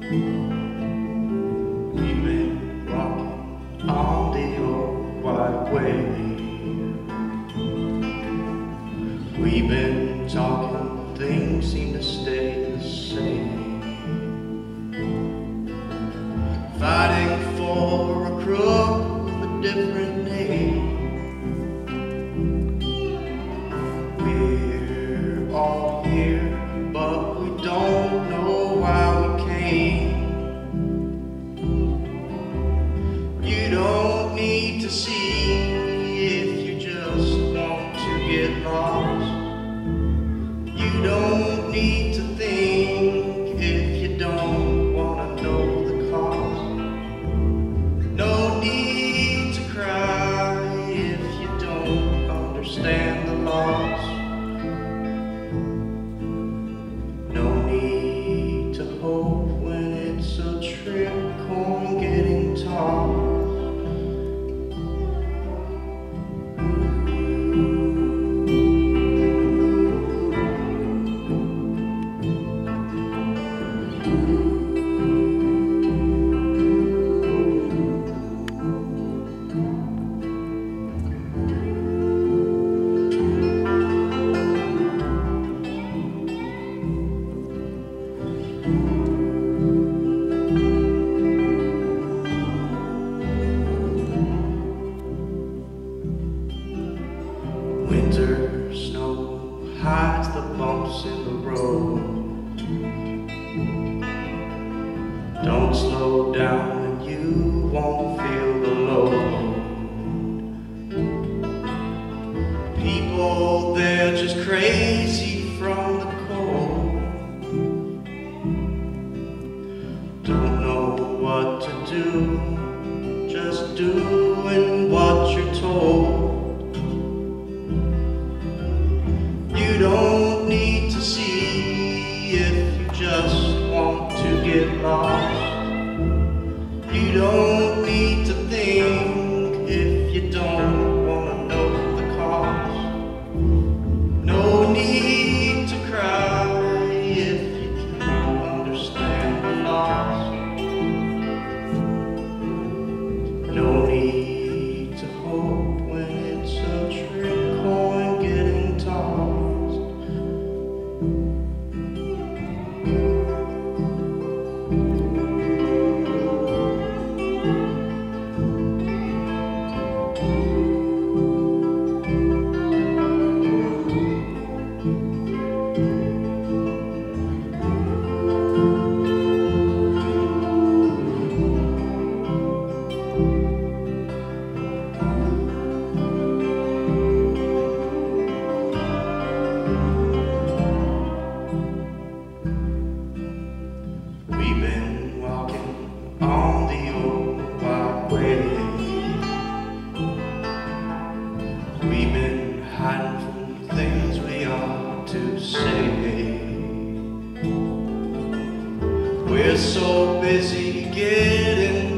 We've been rocking on the old white way. We've been talking, things seem to stay the same. Fighting for a crook with a different name. We're all here, but we don't know why we came. You don't need to see if you just want to get lost. You don't need to think if you don't want to know the cause. No need to cry if you don't understand the loss. No need to hope when it's a trick on getting tossed. Winter snow hides the bumps in the road. Don't slow down and you won't feel the load. People, they're just crazy from the cold. Don't know what to do, just doing what you're told. You don't need to see if you just want to get lost. You don't need to think if you don't want to know the cause. No need to cry if you can't understand the loss. No need to hope when it's a trick coin getting tossed. We've been walking on the old white way. We've been hiding from things we ought to say. We're so busy getting